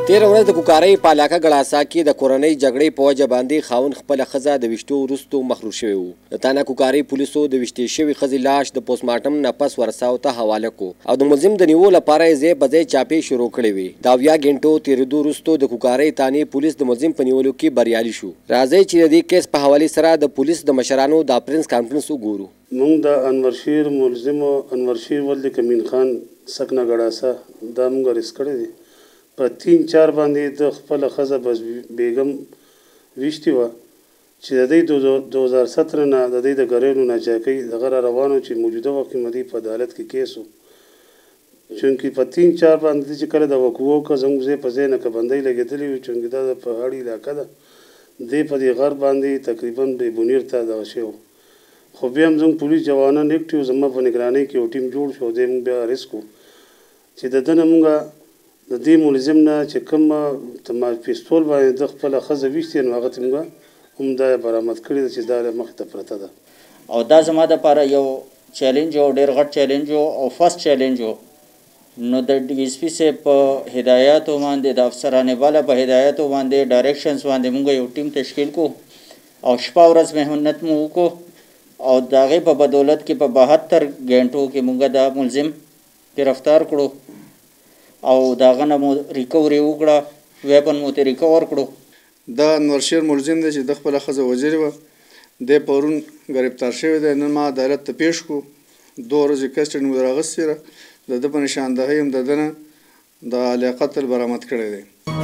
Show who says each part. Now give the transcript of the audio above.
Speaker 1: تېره ورځ د کوکارۍ په علاقه ګړاسا کې د کورنۍ جګړې په وجه باندې خاوند خپله ښځه د ویشتو وروستو مخلوط شوی و. د تانه کوکارۍ پولیسو د ویشتې شوې ښځې لاش د پوسټمارټم نه پس ورساو ته حواله کړو او د ملزم د نیولو لپاره یې ځای په ځای چاپې شروع کړې وې. د 70 غنټو تېرېدو وروستو د کوکارۍ تانې پولیس د ملزم په نیولو کې بریالي شو. راځئ چې د دې کیس په حوالې سره د پولیس د مشرانو د پرنس کانفرنس وګورو.
Speaker 2: موږ د انورشیر ملزم انورشیر ولد کمین خان سکنه ګړاسا دا موږ ریس کړی دی. په 3-4 باندې د خپل ښځه بس بیګم ویشتې وه چې د دې 2017 نه د دې د ګریلو ناچاکۍ دغه را روانو چې موجوده وخت کې مدې په عدالت کې کیس و. چونکې په 3-4 باندې چې کله د وقوعو که زموږ ځای په ځای نقبندۍ لګېدلې وي چونکې دا د پهاړي علاقه ده دې په دې غر باندې تقریبا بې بنیر ته دغه شی و. خو بیا هم زموږ پولیس جوانان اکټیو زما په نګرانۍ کې یو ټیم جوړ شو دی موږ بیا ریس کړو چې د ده نه موږ د دې ملزم نه چې کوم پیستول باندې د خپله ښځه ویشتې نو هغه ته موږ هم دا برآمد کړې ده چې دا مخې ته پرته ده.
Speaker 3: او دا زما دپاره یو چیلنج و ډېر غټ چیلنج و او فرست چیلنج و. نو د ډي ایس پي صاحب په هدایاتو باندې د افسرانې بالا په هدایاتو باندې ډایرکشنز باندې موږ یو ټیم تشکیل کړو او شپه ورځ محنت مو وکړو او د هغې په بدولت کې په 72 غنټو کې موږ دا ملزم ګرفتار کړو او داغه نه مو ریکوري وکړه ویپن مو ته ریکور کړو.
Speaker 4: دا انورشیر ملزم دی چې د خپله ښځه وژلې وه دی پرون ګرفتار شوی دی. نن ما عدالت ته پیش کړو 2 ورځې کسټډي مو راغستې ده د ده په نشاندهۍ هم د ده نه د عالیه قتل برآمد کړی دی.